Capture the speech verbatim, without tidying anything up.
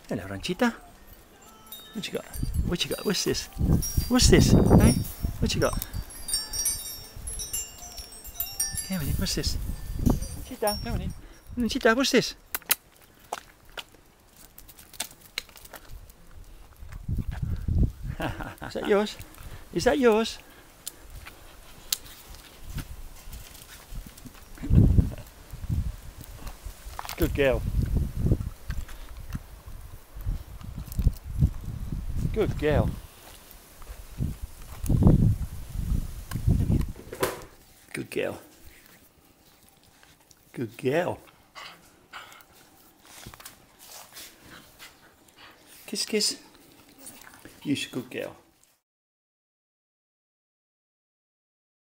Hello, Ranchita. What you got? What you got? What's this? What's this? Hey? What you got? Come on in. What's this? Ranchita, come on in. Ranchita, what's this? Is that yours? Is that yours? Good girl. Good girl. Good girl. Good girl. Kiss, kiss. You're a good girl.